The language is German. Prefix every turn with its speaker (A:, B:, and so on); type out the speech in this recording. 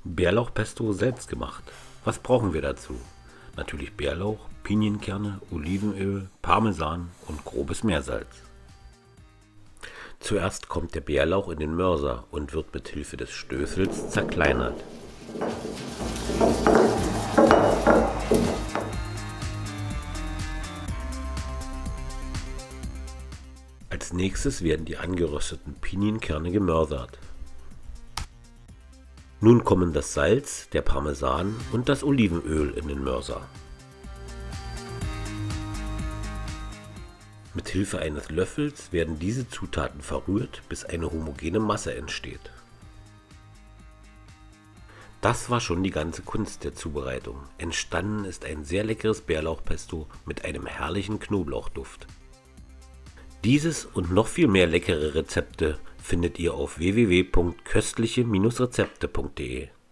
A: Bärlauchpesto selbst gemacht. Was brauchen wir dazu? Natürlich Bärlauch, Pinienkerne, Olivenöl, Parmesan und grobes Meersalz. Zuerst kommt der Bärlauch in den Mörser und wird mit Hilfe des Stößels zerkleinert. Als nächstes werden die angerösteten Pinienkerne gemörsert. Nun kommen das Salz, der Parmesan und das Olivenöl in den Mörser. Mit Hilfe eines Löffels werden diese Zutaten verrührt, bis eine homogene Masse entsteht. Das war schon die ganze Kunst der Zubereitung. Entstanden ist ein sehr leckeres Bärlauchpesto mit einem herrlichen Knoblauchduft. Dieses und noch viel mehr leckere Rezepte findet ihr auf www.köstliche-rezepte.de.